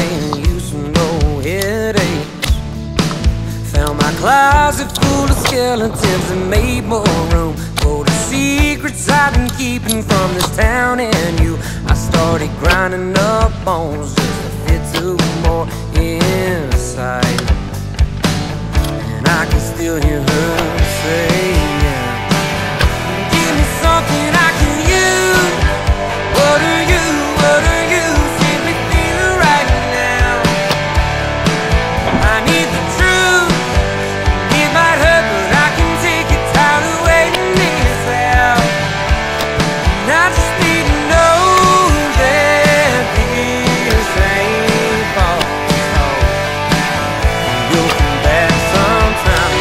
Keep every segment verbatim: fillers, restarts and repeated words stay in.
made you some no headaches. Found my closet full of skeletons and made more room for the secrets I've been keeping from this town and you. I started grinding up bones just to fit two more inside, and I can still hear her say, give me something I can use. What are you, what are you? Set me feeling right now. I need the truth. It might hurt, but I can take it. Tired of waiting this out. And I just need to know that this ain't false. You'll come back sometime.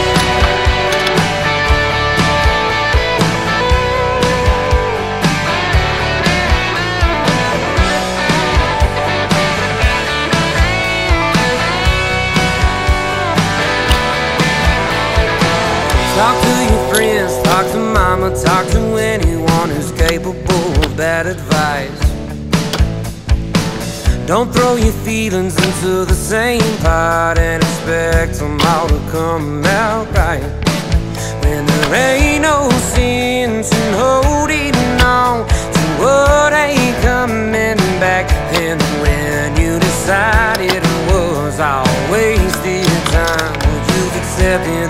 Talk to your friends, talk to mama, talk to anyone who's capable of bad advice. Don't throw your feelings into the same pot and expect them all to come out right, when there ain't no sense in holding on to what ain't coming back. And when you decided it was all wasted time, well, you've accepted